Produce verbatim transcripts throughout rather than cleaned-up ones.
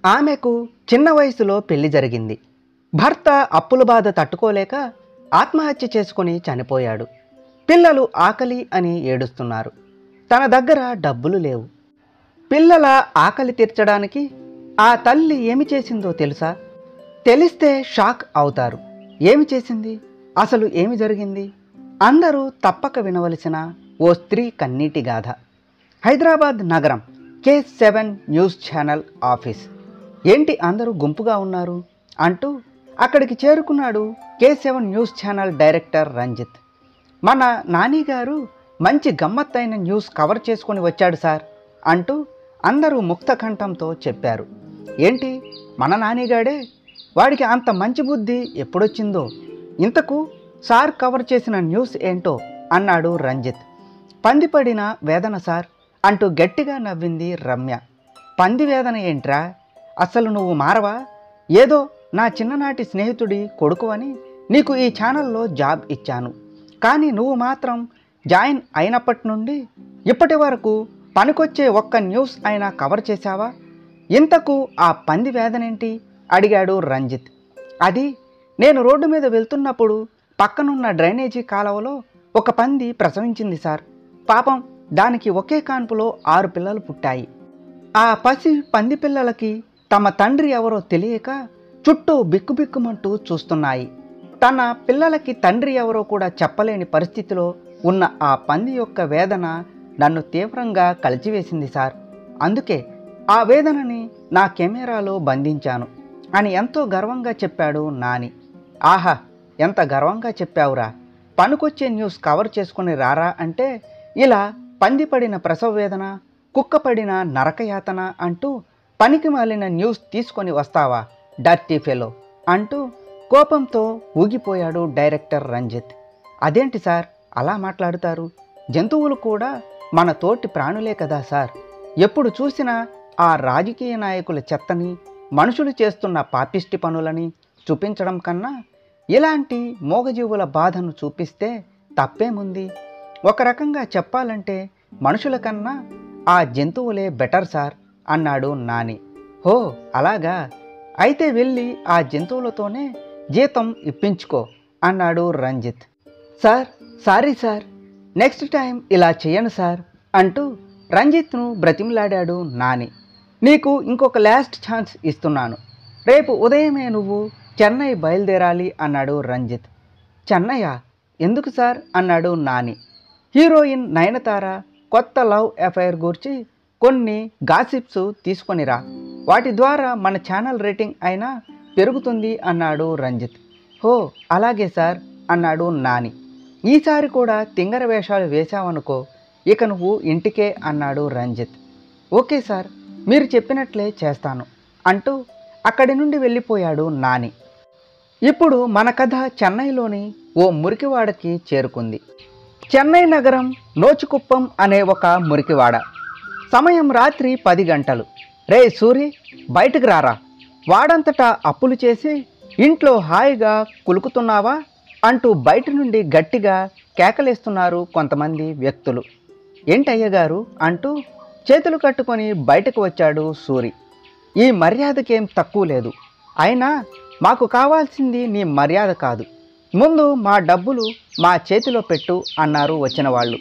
ఆమెకు చిన్న వయసులో పెళ్లి జరిగింది. భర్త అప్పుల బాధ తట్టుకోలేక ఆత్మహత్య చేసుకుని చనిపోయాడు. పిల్లలు ఆకలి అని ఏడుస్తున్నారు. తన దగ్గర డబ్బులు లేవు. పిల్లల ఆకలి తీర్చడానికి ఆ తల్లి ఏమి చేసిందో తెలుసా? తెలిస్తే షాక్ అవుతారు. ఏమి చేసింది? అసలు ఏమి జరిగింది? అందరూ తప్పక వినవలసిన ఓ స్త్రీ కన్నీటి గాథ. హైదరాబాద్ నగరం K seven news channel office. ఏంటి అందరూ గుంపుగా ఉన్నారు అంటూ అక్కడికి చేరుకున్నాడు K seven news channel director Ranjith. మన నాని గారు మంచి గమ్మత్తైన న్యూస్ కవర్ చేసుకొని వచ్చాడు సార్ అంటూ అందరూ ముక్త కంఠంతో చెప్పారు. ఏంటి మన నానిగాడే? వాడికి అంత మంచి బుద్ధి ఎప్పుడొచ్చిందో? ఇంతకు సార్ కవర్ చేసిన న్యూస్ ఏంటో అన్నాడు రంజిత్. పందిపడిన వేదన సార్ అంటూ గట్టిగా నవ్వింది రమ్య. పంది వేదన ఏంట్రా? అసలు నువ్వు మారవా? ఏదో నా చిన్ననాటి స్నేహితుడి కొడుకు అని నీకు ఈ ఛానల్లో జాబ్ ఇచ్చాను, కానీ నువ్వు మాత్రం జాయిన్ అయినప్పటి నుండి ఇప్పటి వరకు పనికొచ్చే ఒక్క న్యూస్ అయినా కవర్ చేశావా? ఇంతకు ఆ పంది వేదనేంటి అడిగాడు రంజిత్. అది నేను రోడ్డు మీద వెళ్తున్నప్పుడు పక్కనున్న డ్రైనేజీ కాలువలో ఒక పంది ప్రసవించింది సార్. పాపం దానికి ఒకే కాన్పులో ఆరు పిల్లలు పుట్టాయి. ఆ పసి పంది పిల్లలకి తమ తండ్రి ఎవరో తెలియక చుట్టూ బిక్కుబిక్కుమంటూ చూస్తున్నాయి. తన పిల్లలకి తండ్రి ఎవరో కూడా చెప్పలేని పరిస్థితిలో ఉన్న ఆ పంది యొక్క వేదన నన్ను తీవ్రంగా కలిచివేసింది సార్. అందుకే ఆ వేదనని నా కెమెరాలో బంధించాను అని ఎంతో గర్వంగా చెప్పాడు నాని. ఆహా, ఎంత గర్వంగా చెప్పావురా! పనికొచ్చే న్యూస్ కవర్ చేసుకుని రారా అంటే ఇలా పంది పడిన ప్రసవ వేదన, కుక్క పడిన నరకయాతన అంటూ పనికి మాలిన న్యూస్ తీసుకొని వస్తావా డర్టీ ఫెలో అంటూ కోపంతో ఊగిపోయాడు డైరెక్టర్ రంజిత్. అదేంటి సార్ అలా మాట్లాడుతారు? జంతువులు కూడా మన తోటి ప్రాణులే కదా సార్. ఎప్పుడు చూసినా ఆ రాజకీయ నాయకుల చెత్తని, మనుషులు చేస్తున్న పాపిష్టి పనులని చూపించడం కన్నా ఇలాంటి మూగజీవుల బాధను చూపిస్తే తప్పేముంది? ఒక రకంగా చెప్పాలంటే మనుషుల కన్నా ఆ జంతువులే బెటర్ సార్ అన్నాడు నాని. హో అలాగా, అయితే వెళ్ళి ఆ జంతువులతోనే జీతం ఇప్పించుకో అన్నాడు Ranjith. Sir sorry sir, next time ఇలా చేయను సార్ అంటూ రంజిత్ను బ్రతిమలాడాడు నాని. నీకు ఇంకొక లాస్ట్ ఛాన్స్ ఇస్తున్నాను. రేపు ఉదయమే నువ్వు చెన్నై బయలుదేరాలి అన్నాడు రంజిత్. చెన్నయ్యా? ఎందుకు సార్ అన్నాడు నాని. హీరోయిన్ నయనతార కొత్త లవ్ అఫైర్ గురించి కొన్ని గాసిప్స్ తీసుకొనిరా, వాటి ద్వారా మన ఛానల్ రేటింగ్ అయినా పెరుగుతుంది అన్నాడు రంజిత్. హో అలాగే సార్ అన్నాడు నాని. ఈసారి కూడా తింగర వేషాలు వేశావనుకో, ఇక నువ్వు ఇంటికే అన్నాడు రంజిత్. ఓకే సార్, మీరు చెప్పినట్లే చేస్తాను అంటూ అక్కడి నుండి వెళ్ళిపోయాడు నాని. ఇప్పుడు మన కథ చెన్నైలోని ఓ మురికివాడకి చేరుకుంది. చెన్నై నగరం నోచుకుప్పం అనే ఒక మురికివాడ. సమయం రాత్రి పది గంటలు. రే సూరి, బయటకు రారా. వాడంతటా అప్పులు చేసి ఇంట్లో హాయిగా కులుకుతున్నావా అంటూ బయట నుండి గట్టిగా కేకలేస్తున్నారు కొంతమంది వ్యక్తులు. ఏంటయ్యగారు అంటూ చేతులు కట్టుకొని బయటకు వచ్చాడు సూరి. ఈ మర్యాదకేం తక్కువ లేదు. అయినా మాకు కావాల్సింది నీ మర్యాద కాదు, ముందు మా డబ్బులు మా చేతిలో పెట్టు అన్నారు వచ్చిన వాళ్ళు.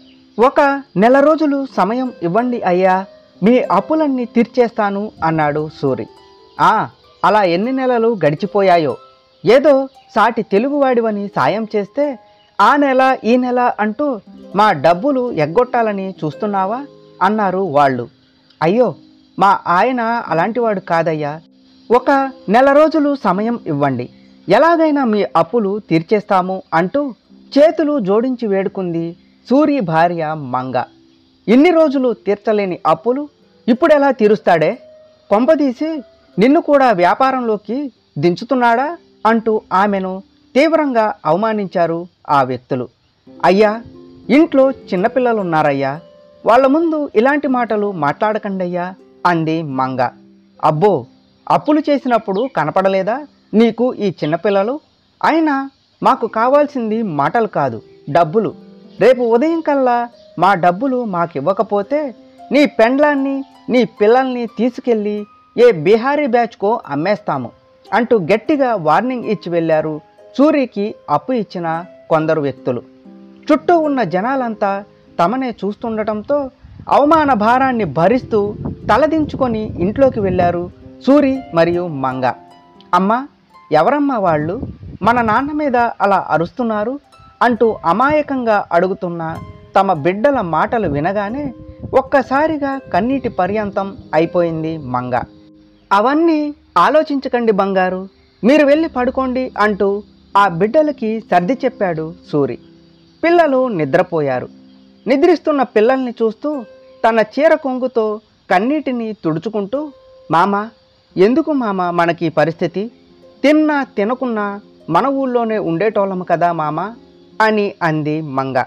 ఒక నెల రోజులు సమయం ఇవ్వండి అయ్యా, మీ అప్పులన్నీ తీర్చేస్తాను అన్నాడు సూరి. ఆ అలా ఎన్ని నెలలు గడిచిపోయాయో. ఏదో సాటి తెలుగువాడివని సాయం చేస్తే ఆ నెల ఈ నెల అంటూ మా డబ్బులు ఎగ్గొట్టాలని చూస్తున్నావా అన్నారు వాళ్ళు. అయ్యో, మా ఆయన అలాంటివాడు కాదయ్యా, ఒక నెల రోజులు సమయం ఇవ్వండి, ఎలాగైనా మీ అప్పులు తీర్చేస్తాము అంటూ చేతులు జోడించి వేడుకుంది సూరి భార్య మంగ. ఇన్ని రోజులు తీర్చలేని అప్పులు ఇప్పుడెలా తీరుస్తాడే? కొంపదీసి నిన్ను కూడా వ్యాపారంలోకి దించుతున్నాడా అంటూ ఆమెను తీవ్రంగా అవమానించారు ఆ వ్యక్తులు. అయ్యా, ఇంట్లో చిన్నపిల్లలున్నారయ్యా, వాళ్ళ ముందు ఇలాంటి మాటలు మాట్లాడకండయ్యా అంది మంగ. అబ్బో, అప్పులు చేసినప్పుడు కనపడలేదా నీకు ఈ చిన్నపిల్లలు? అయినా మాకు కావాల్సింది మాటలు కాదు, డబ్బులు. రేపు ఉదయం కల్లా మా డబ్బులు మాకివ్వకపోతే నీ పెండ్లాన్ని నీ పిల్లల్ని తీసుకెళ్ళి ఏ బీహారీ బ్యాచ్కో అమ్మేస్తాము అంటూ గట్టిగా వార్నింగ్ ఇచ్చి వెళ్ళారు సూరికి అప్పు ఇచ్చిన కొందరు వ్యక్తులు. చుట్టూ ఉన్న జనాలంతా తమనే చూస్తుండటంతో అవమాన భారాన్ని భరిస్తూ తలదించుకొని ఇంట్లోకి వెళ్ళారు సూరి మరియు మంగ. అమ్మా, ఎవరమ్మా వాళ్ళు, మన నాన్న మీద అలా అరుస్తున్నారు అంటూ అమాయకంగా అడుగుతున్న తమ బిడ్డల మాటలు వినగానే ఒక్కసారిగా కన్నీటి పర్యంతం అయిపోయింది మంగ. అవన్నీ ఆలోచించకండి బంగారు, మీరు వెళ్ళి పడుకోండి అంటూ ఆ బిడ్డలకి సర్ది చెప్పాడు సూరి. పిల్లలు నిద్రపోయారు. నిద్రిస్తున్న పిల్లల్ని చూస్తూ తన చీర కొంగుతో కన్నీటిని తుడుచుకుంటూ, మామ, ఎందుకు మామ మనకి పరిస్థితి, తిన్నా తినకున్నా మన ఊళ్ళోనే ఉండేటోళ్ళము కదా మామ అని అంది మంగ.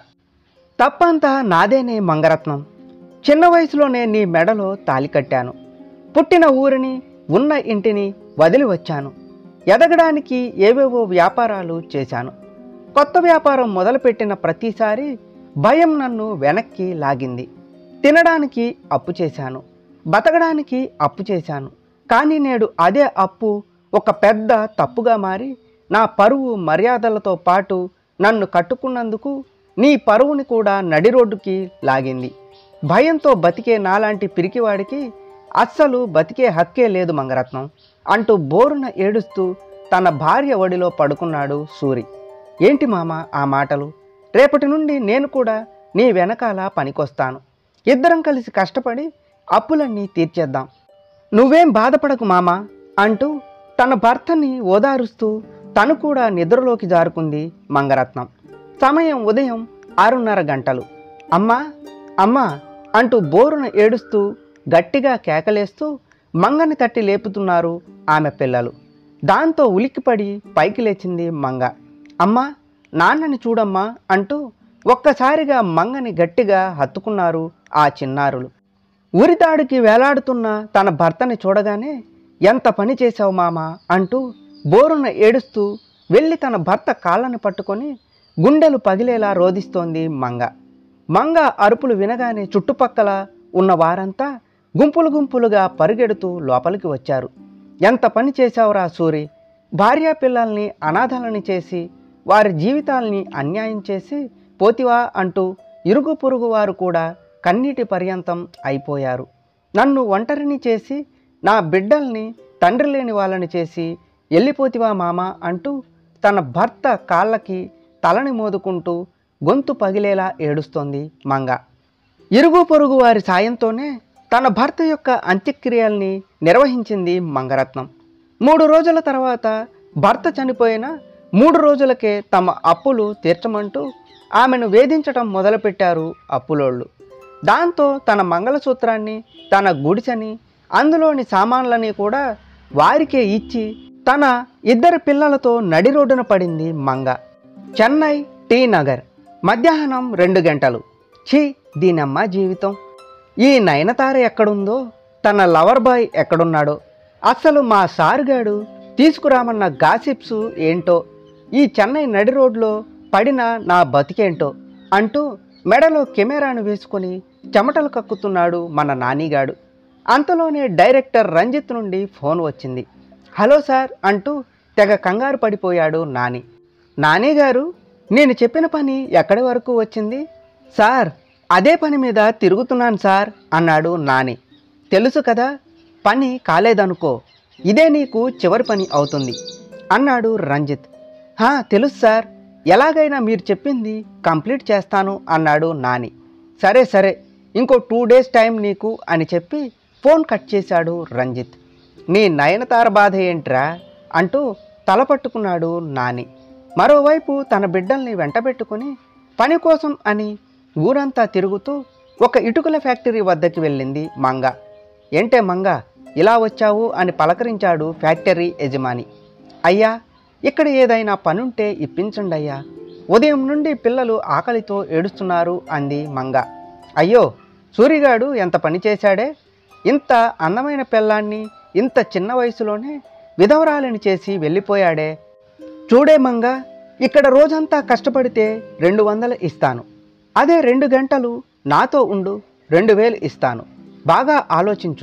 తప్పంతా నాదేనే మంగరత్నం, చిన్న వయసులోనే నీ మెడలో తాలి కట్టాను, పుట్టిన ఊరిని ఉన్న ఇంటిని వదిలి వచ్చాను, ఎదగడానికి ఏవేవో వ్యాపారాలు చేశాను. కొత్త వ్యాపారం మొదలుపెట్టిన ప్రతిసారి భయం నన్ను వెనక్కి లాగింది. తినడానికి అప్పు చేశాను, బతకడానికి అప్పు చేశాను. కానీ నేడు అదే అప్పు ఒక పెద్ద తప్పుగా మారి నా పరువు మర్యాదలతో పాటు నన్ను కట్టుకున్నందుకు నీ పరువుని కూడా నడి రోడ్డుకి లాగింది. భయంతో బతికే నాలాంటి పిరికివాడికి అస్సలు బతికే హక్కే లేదు మంగరత్నం అంటూ బోరున ఏడుస్తూ తన భార్య ఒడిలో పడుకున్నాడు సూరి. ఏంటి మామ ఆ మాటలు, రేపటి నుండి నేను కూడా నీ వెనకాల పనికొస్తాను, ఇద్దరం కలిసి కష్టపడి అప్పులన్నీ తీర్చేద్దాం, నువ్వేం బాధపడకు మామ అంటూ తన భర్తని ఓదారుస్తూ తను కూడా నిద్రలోకి జారుకుంది మంగరత్నం. సమయం ఉదయం ఆరున్నర గంటలు. అమ్మా అమ్మా అంటూ బోరున ఏడుస్తూ గట్టిగా కేకలేస్తూ మంగని తట్టి లేపుతున్నారు ఆమె పిల్లలు. దాంతో ఉలిక్కిపడి పైకి లేచింది మంగ. అమ్మా, నాన్నని చూడమ్మా అంటూ ఒక్కసారిగా మంగని గట్టిగా హత్తుకున్నారు ఆ చిన్నారులు. ఉరితాడుకి వేలాడుతున్న తన భర్తని చూడగానే ఎంత పని చేశావు మామ అంటూ బోరున ఏడుస్తూ వెళ్ళి తన భర్త కాళ్ళని పట్టుకొని గుండెలు పగిలేలా రోదిస్తోంది మంగ. మంగ అరుపులు వినగానే చుట్టుపక్కల ఉన్న వారంతా గుంపులు గుంపులుగా పరుగెడుతూ లోపలికి వచ్చారు. ఎంత పని చేశావురా సూరి, భార్యా పిల్లల్ని అనాథలని చేసి వారి జీవితాల్ని అన్యాయం చేసి పోతివా అంటూ ఇరుగు పొరుగు వారు కూడా కన్నీటి పర్యంతం అయిపోయారు. నన్ను ఒంటరిని చేసి నా బిడ్డల్ని తండ్రి లేని వాళ్ళని చేసి వెళ్ళిపోతివా మామ అంటూ తన భర్త కాళ్ళకి తలని మోదుకుంటూ గొంతు పగిలేలా ఏడుస్తోంది మంగ. ఇరుగు పొరుగు వారి సాయంతోనే తన భర్త యొక్క అంత్యక్రియల్ని నిర్వహించింది మంగరత్నం. మూడు రోజుల తర్వాత భర్త చనిపోయిన మూడు రోజులకే తమ అప్పులు తీర్చమంటూ ఆమెను వేధించటం మొదలుపెట్టారు అప్పులోళ్ళు. దాంతో తన మంగళసూత్రాన్ని, తన గుడిసెని, అందులోని సామాన్లని కూడా వారికే ఇచ్చి తన ఇద్దరు పిల్లలతో నడి రోడ్డున పడింది మంగ. చెన్నై టీ నగర్. మధ్యాహ్నం రెండు గంటలు. ఛీ, దీనమ్మ జీవితం. ఈ నయనతార ఎక్కడుందో, తన లవర్ బాయ్ ఎక్కడున్నాడో, అసలు మా సారుగాడు తీసుకురామన్న గాసిప్స్ ఏంటో, ఈ చెన్నై నడి రోడ్లో పడిన నా బతికేంటో అంటూ మెడలో కెమెరాను వేసుకొని చెమటలు కక్కుతున్నాడు మన నానిగాడు. అంతలోనే డైరెక్టర్ రంజిత్ నుండి ఫోన్ వచ్చింది. హలో సార్ అంటూ తెగ కంగారు పడిపోయాడు నాని. నాని గారు, నేను చెప్పిన పని ఎక్కడి వరకు వచ్చింది? సార్, అదే పని మీద తిరుగుతున్నాను సార్ అన్నాడు నాని. తెలుసు కదా, పని కాలేదనుకో, ఇదే నీకు చివరి పని అవుతుంది అన్నాడు రంజిత్. హా తెలుసు సార్, ఎలాగైనా మీరు చెప్పింది కంప్లీట్ చేస్తాను అన్నాడు నాని. సరే సరే, ఇంకో టూ డేస్ టైం నీకు అని చెప్పి ఫోన్ కట్ చేశాడు రంజిత్. నీ నయనతార బాధ ఏంట్రా అంటూ తల పట్టుకున్నాడు నాని. మరోవైపు తన బిడ్డల్ని వెంటబెట్టుకుని పని కోసం అని ఊరంతా తిరుగుతూ ఒక ఇటుకల ఫ్యాక్టరీ వద్దకి వెళ్ళింది మంగ. ఏంటే మంగ, ఇలా వచ్చావు అని పలకరించాడు ఫ్యాక్టరీ యజమాని. అయ్యా, ఇక్కడ ఏదైనా పనుంటే ఇప్పించండి అయ్యా, ఉదయం నుండి పిల్లలు ఆకలితో ఏడుస్తున్నారు అంది మంగ. అయ్యో, సూరిగాడు ఎంత పని చేశాడే, ఇంత అందమైన పిల్లాన్ని ఇంత చిన్న వయసులోనే విధవరాలని చేసి వెళ్ళిపోయాడే. చూడే మంగ, ఇక్కడ రోజంతా కష్టపడితే రెండు వందలు ఇస్తాను, అదే రెండు గంటలు నాతో ఉండు రెండు వేలు ఇస్తాను. బాగా ఆలోచించు,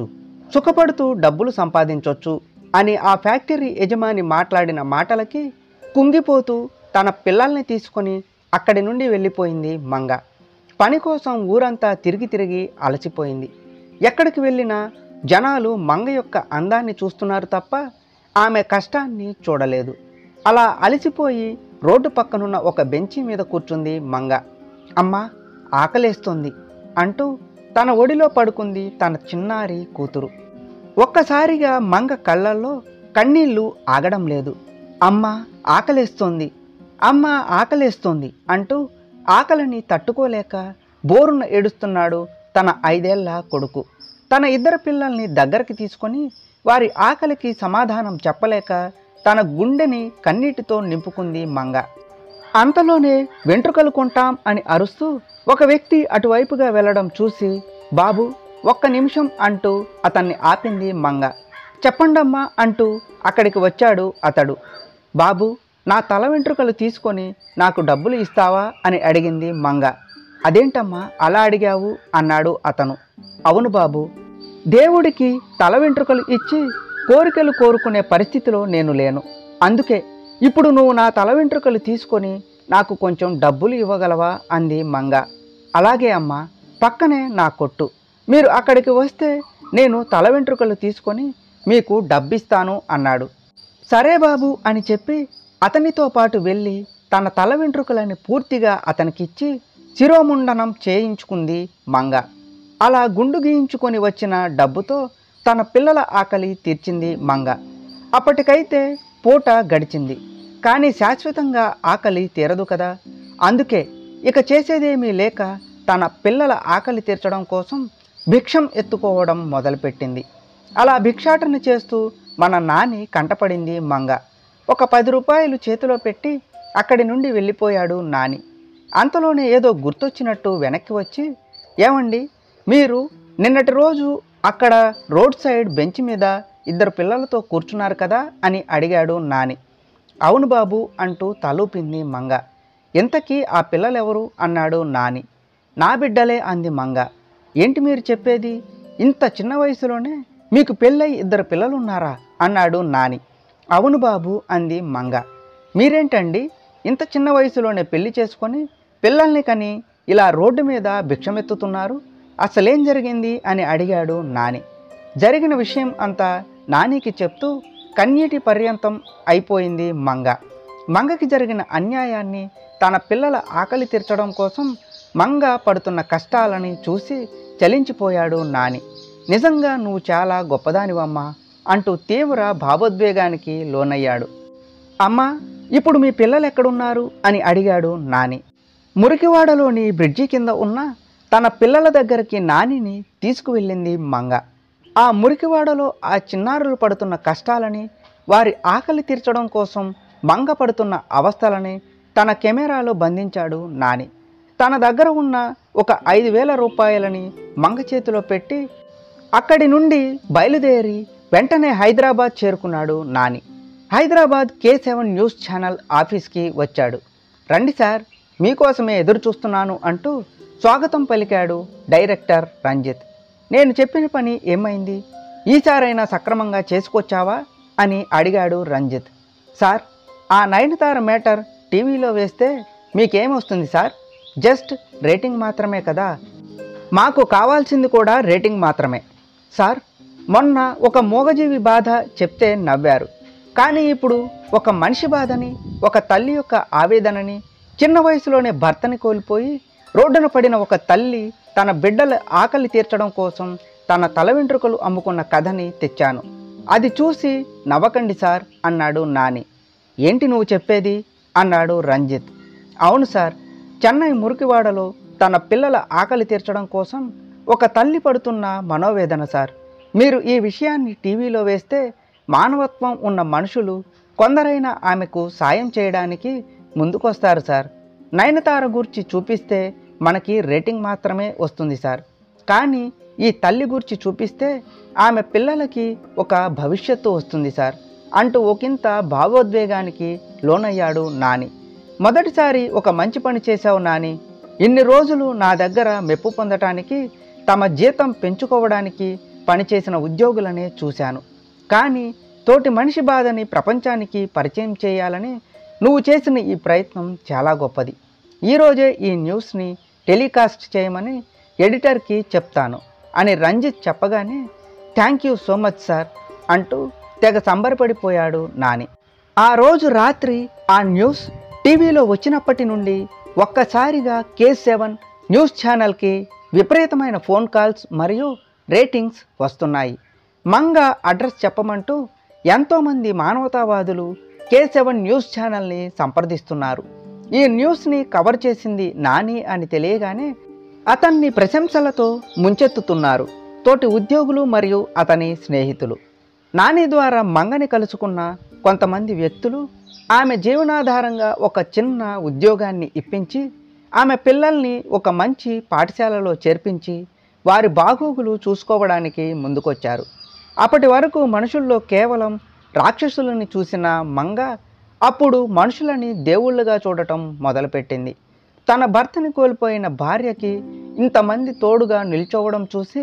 సుఖపడుతూ డబ్బులు సంపాదించొచ్చు అని ఆ ఫ్యాక్టరీ యజమాని మాట్లాడిన మాటలకి కుంగిపోతూ తన పిల్లల్ని తీసుకొని అక్కడి నుండి వెళ్ళిపోయింది మంగ. పని కోసం ఊరంతా తిరిగి తిరిగి అలసిపోయింది. ఎక్కడికి వెళ్ళినా జనాలు మంగ యొక్క అందాన్ని చూస్తున్నారు తప్ప ఆమె కష్టాన్ని చూడలేదు. అలా అలసిపోయి రోడ్డు పక్కనున్న ఒక బెంచి మీద కూర్చుంది మంగ. అమ్మా, ఆకలేస్తోంది అంటూ తన ఒడిలో పడుకుంది తన చిన్నారి కూతురు. ఒక్కసారిగా మంగ కళ్ళల్లో కన్నీళ్లు ఆగడం లేదు. అమ్మ ఆకలేస్తోంది, అమ్మ ఆకలేస్తోంది అంటూ ఆకలిని తట్టుకోలేక బోరున ఏడుస్తున్నాడు తన ఐదేళ్ల కొడుకు. తన ఇద్దరు పిల్లల్ని దగ్గరికి తీసుకొని వారి ఆకలికి సమాధానం చెప్పలేక తన గుండెని కన్నీటితో నింపుకుంది మంగ. అంతలోనే వెంట్రుకలు కొంటాం అని అరుస్తూ ఒక వ్యక్తి అటువైపుగా వెళ్ళడం చూసి, బాబు ఒక్క నిమిషం అంటూ అతన్ని ఆపింది మంగ. చెప్పండమ్మా అంటూ అక్కడికి వచ్చాడు అతడు. బాబు, నా తల వెంట్రుకలు తీసుకొని నాకు డబ్బులు ఇస్తావా అని అడిగింది మంగ. అదేంటమ్మా అలా అడిగావు అన్నాడు అతను. అవును బాబు, దేవుడికి తల వెంట్రుకలు ఇచ్చి కోరికలు కోరుకునే పరిస్థితిలో నేను లేను. అందుకే ఇప్పుడు నువ్వు నా తల వెంట్రుకలు తీసుకొని నాకు కొంచెం డబ్బులు ఇవ్వగలవా అంది మంగ. అలాగే అమ్మా, పక్కనే నా కొట్టు, మీరు అక్కడికి వస్తే నేను తల వెంట్రుకలు తీసుకొని మీకు డబ్బిస్తాను అన్నాడు. సరే బాబు అని చెప్పి అతనితో పాటు వెళ్ళి తన తల వెంట్రుకలని పూర్తిగా అతనికిచ్చి శిరోముండనం చేయించుకుంది మంగ. అలా గుండు గీయించుకొని వచ్చిన డబ్బుతో తన పిల్లల ఆకలి తీర్చింది మంగ. అప్పటికైతే పూట గడిచింది, కానీ శాశ్వతంగా ఆకలి తీరదు కదా. అందుకే ఇక చేసేదేమీ లేక తన పిల్లల ఆకలి తీర్చడం కోసం భిక్షం ఎత్తుకోవడం మొదలుపెట్టింది. అలా భిక్షాటన చేస్తూ మన నాని కంటపడింది మంగ. ఒక పది రూపాయలు చేతిలో పెట్టి అక్కడి నుండి వెళ్ళిపోయాడు నాని. అంతలోనే ఏదో గుర్తొచ్చినట్టు వెనక్కి వచ్చి, ఏమండి, మీరు నిన్నటి రోజు అక్కడ రోడ్ సైడ్ బెంచ్ మీద ఇద్దరు పిల్లలతో కూర్చున్నారు కదా అని అడిగాడు నాని. అవును బాబు అంటూ తలూపింది మంగ. ఇంతకీ ఆ పిల్లలెవరు అన్నాడు నాని. నా బిడ్డలే అంది మంగ. ఏంటి మీరు చెప్పేది, ఇంత చిన్న వయసులోనే మీకు పెళ్ళై ఇద్దరు పిల్లలున్నారా అన్నాడు నాని. అవును బాబు అంది మంగ. మీరేంటండి ఇంత చిన్న వయసులోనే పెళ్లి చేసుకొని పిల్లల్ని కని ఇలా రోడ్డు మీద భిక్షమెత్తుతున్నారు, అసలేం జరిగింది అని అడిగాడు నాని. జరిగిన విషయం అంతా నానికి చెప్తూ కన్నీటి పర్యంతం అయిపోయింది మంగ. మంగకి జరిగిన అన్యాయాన్ని, తన పిల్లల ఆకలి తీర్చడం కోసం మంగ పడుతున్న కష్టాలని చూసి చలించిపోయాడు నాని. నిజంగా నువ్వు చాలా గొప్పదానివమ్మా అంటూ తీవ్ర భావోద్వేగానికి లోనయ్యాడు. అమ్మా, ఇప్పుడు మీ పిల్లలు ఎక్కడున్నారు అని అడిగాడు నాని. మురికివాడలోని బ్రిడ్జి కింద ఉన్న తన పిల్లల దగ్గరికి నానిని తీసుకువెళ్ళింది మంగ. ఆ మురికివాడలో ఆ చిన్నారులు పడుతున్న కష్టాలని, వారి ఆకలి తీర్చడం కోసం మంగ పడుతున్న అవస్థలని తన కెమెరాలో బంధించాడు నాని. తన దగ్గర ఉన్న ఒక ఐదు వేల రూపాయలని మంగ చేతిలో పెట్టి అక్కడి నుండి బయలుదేరి వెంటనే హైదరాబాద్ చేరుకున్నాడు Nani. Hyderabad K seven news channel ఆఫీస్కి వచ్చాడు. రండి సార్, మీకోసమే ఎదురు చూస్తున్నాను అంటూ స్వాగతం పలికాడు డైరెక్టర్ రంజిత్. నేను చెప్పిన పని ఏమైంది, ఈసారైనా సక్రమంగా చేసుకొచ్చావా అని అడిగాడు రంజిత్. సార్, ఆ నయనతార మ్యాటర్ టీవీలో వేస్తే మీకేమొస్తుంది సార్, జస్ట్ రేటింగ్ మాత్రమే కదా. మాకు కావాల్సింది కూడా రేటింగ్ మాత్రమే సార్. మొన్న ఒక మూగజీవి బాధ చెప్తే నవ్వారు, కానీ ఇప్పుడు ఒక మనిషి బాధని, ఒక తల్లి యొక్క ఆవేదనని, చిన్న వయసులోనే భర్తని కోల్పోయి రోడ్డున పడిన ఒక తల్లి తన బిడ్డల ఆకలి తీర్చడం కోసం తన తల వెంట్రుకలు అమ్ముకున్న కథని తెచ్చాను. అది చూసి నవ్వకండి సార్ అన్నాడు నాని. ఏంటి నువ్వు చెప్పేది అన్నాడు రంజిత్. అవును సార్, చెన్నై మురికివాడలో తన పిల్లల ఆకలి తీర్చడం కోసం ఒక తల్లి పడుతున్న మనోవేదన సార్. మీరు ఈ విషయాన్ని టీవీలో వేస్తే మానవత్వం ఉన్న మనుషులు కొందరైనా ఆమెకు సాయం చేయడానికి ముందుకొస్తారు సార్. నయనతార గురించి చూపిస్తే మనకి రేటింగ్ మాత్రమే వస్తుంది సార్, కానీ ఈ తల్లి గురించి చూపిస్తే ఆమె పిల్లలకి ఒక భవిష్యత్తు వస్తుంది సార్ అంటూ ఒకంత భావోద్వేగానికి లోనయ్యాడు నాని. మొదటిసారి ఒక మంచి పని చేశావు నాని. ఇన్ని రోజులు నా దగ్గర మెప్పు పొందటానికి, తమ జీతం పెంచుకోవడానికి పనిచేసిన ఉద్యోగులనే చూశాను. కానీ తోటి మనిషి బాధని ప్రపంచానికి పరిచయం చేయాలని నువ్వు చేసిన ఈ ప్రయత్నం చాలా గొప్పది. ఈరోజే ఈ న్యూస్ని టెలికాస్ట్ చేయమని ఎడిటర్కి చెప్తాను అని రంజిత్ చెప్పగానే thank you so much sir అంటూ తెగ సంబరపడిపోయాడు నాని. ఆ రోజు రాత్రి ఆ న్యూస్ టీవీలో వచ్చినప్పటి నుండి ఒక్కసారిగా కే సెవెన్ న్యూస్ ఛానల్కి విపరీతమైన ఫోన్ కాల్స్ మరియు రేటింగ్స్ వస్తున్నాయి. మంగ అడ్రస్ చెప్పమంటూ ఎంతోమంది మానవతావాదులు కే సెవెన్ న్యూస్ ఛానల్ని సంప్రదిస్తున్నారు. ఈ న్యూస్ని కవర్ చేసింది నాని అని తెలియగానే అతన్ని ప్రశంసలతో ముంచెత్తుతున్నారు తోటి ఉద్యోగులు మరియు అతని స్నేహితులు. నాని ద్వారా మంగని కలుసుకున్న కొంతమంది వ్యక్తులు ఆమె జీవనాధారంగా ఒక చిన్న ఉద్యోగాన్ని ఇప్పించి ఆమె పిల్లల్ని ఒక మంచి పాఠశాలలో చేర్పించి వారి బాగోగులు చూసుకోవడానికి ముందుకొచ్చారు. అప్పటి వరకు మనుషుల్లో కేవలం రాక్షసులని చూసిన మంగ అప్పుడు మనుషులని దేవుళ్ళుగా చూడటం మొదలుపెట్టింది. తన భర్తని కోల్పోయిన భార్యకి ఇంతమంది తోడుగా నిల్చోవడం చూసి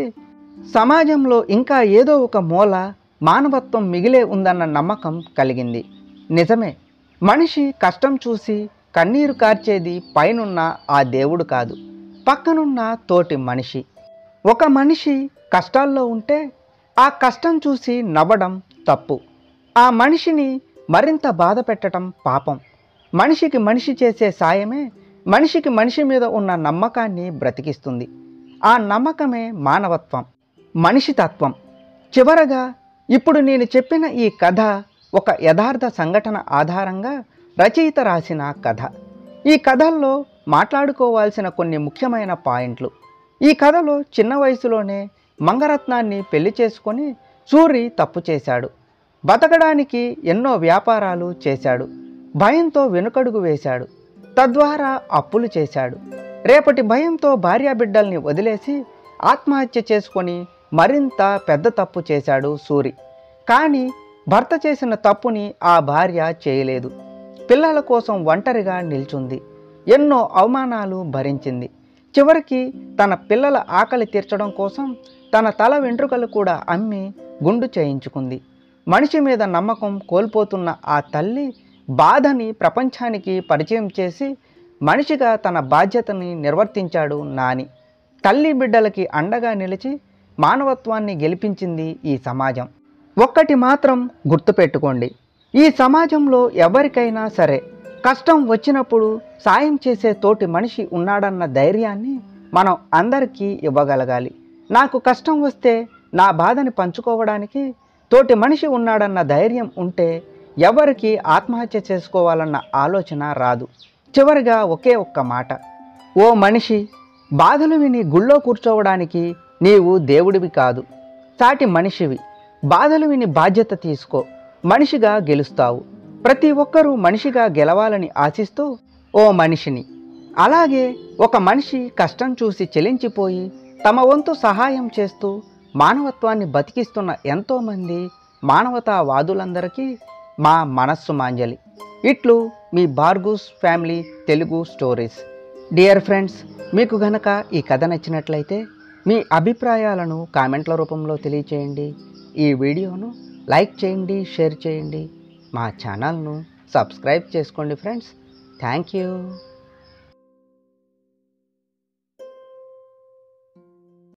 సమాజంలో ఇంకా ఏదో ఒక మూల మానవత్వం మిగిలే ఉందన్న నమ్మకం కలిగింది. నిజమే, మనిషి కష్టం చూసి కన్నీరు కార్చేది పైనున్న ఆ దేవుడు కాదు, పక్కనున్న తోటి మనిషి. ఒక మనిషి కష్టాల్లో ఉంటే ఆ కష్టం చూసి నవ్వడం తప్పు, ఆ మనిషిని మరింత బాధ పెట్టడం పాపం. మనిషికి మనిషి చేసే సాయమే మనిషికి మనిషి మీద ఉన్న నమ్మకాన్ని బ్రతికిస్తుంది. ఆ నమ్మకమే మానవత్వం, మనిషి తత్వం. చివరగా ఇప్పుడు నేను చెప్పిన ఈ కథ ఒక యథార్థ సంఘటన ఆధారంగా రచయిత రాసిన కథ. ఈ కథల్లో మాట్లాడుకోవాల్సిన కొన్ని ముఖ్యమైన పాయింట్లు. ఈ కథలో చిన్న వయసులోనే మంగరత్నాన్ని పెళ్లి చేసుకొని సూరి తప్పు చేశాడు. బతకడానికి ఎన్నో వ్యాపారాలు చేశాడు. భయంతో వెనుకడుగు వేశాడు. తద్వారా అప్పులు చేశాడు. రేపటి భయంతో భార్యాబిడ్డల్ని వదిలేసి ఆత్మహత్య చేసుకొని మరింత పెద్ద తప్పు చేశాడు సూరి. కానీ భర్త చేసిన తప్పుని ఆ భార్య చేయలేదు. పిల్లల కోసం ఒంటరిగా నిల్చుంది. ఎన్నో అవమానాలు భరించింది. చివరికి తన పిల్లల ఆకలి తీర్చడం కోసం తన తల వెంట్రుకలు కూడా అమ్మి గుండు చేయించుకుంది. మనిషి మీద నమ్మకం కోల్పోతున్న ఆ తల్లి బాధని ప్రపంచానికి పరిచయం చేసి మనిషిగా తన బాధ్యతని నిర్వర్తించాడు నాని. తల్లి బిడ్డలకి అండగా నిలిచి మానవత్వాన్ని గెలిపించింది ఈ సమాజం. ఒక్కటి మాత్రం గుర్తుపెట్టుకోండి, ఈ సమాజంలో ఎవరికైనా సరే కష్టం వచ్చినప్పుడు సాయం చేసే తోటి మనిషి ఉన్నాడన్న ధైర్యాన్ని మనం అందరికీ ఇవ్వగలగాలి. నాకు కష్టం వస్తే నా బాధని పంచుకోవడానికి తోటి మనిషి ఉన్నాడన్న ధైర్యం ఉంటే ఎవరికి ఆత్మహత్య చేసుకోవాలన్న ఆలోచన రాదు. చివరిగా ఒకే ఒక్క మాట, ఓ మనిషి, బాధలు విని గుళ్ళో కూర్చోవడానికి నీవు దేవుడివి కాదు, సాటి మనిషివి. బాధలు విని బాధ్యత తీసుకో, మనిషిగా గెలుస్తావు. ప్రతి ఒక్కరూ మనిషిగా గెలవాలని ఆశిస్తూ ఓ మనిషిని. అలాగే ఒక మనిషి కష్టం చూసి చెలించిపోయి తమ వంతు సహాయం చేస్తూ మానవత్వాన్ని బతికిస్తున్న ఎంతోమంది మానవతావాదులందరికీ మా మనస్సు మాంజలి. ఇట్లు మీ భార్గూస్ family Telugu stories. Dear friends, మీకు గనక ఈ కథ నచ్చినట్లయితే మీ అభిప్రాయాలను కామెంట్ల రూపంలో తెలియచేయండి. ఈ వీడియోను లైక్ చేయండి, షేర్ చేయండి. మా ఛానల్ను సబ్స్క్రైబ్ చేసుకోండి ఫ్రెండ్స్. Thank you.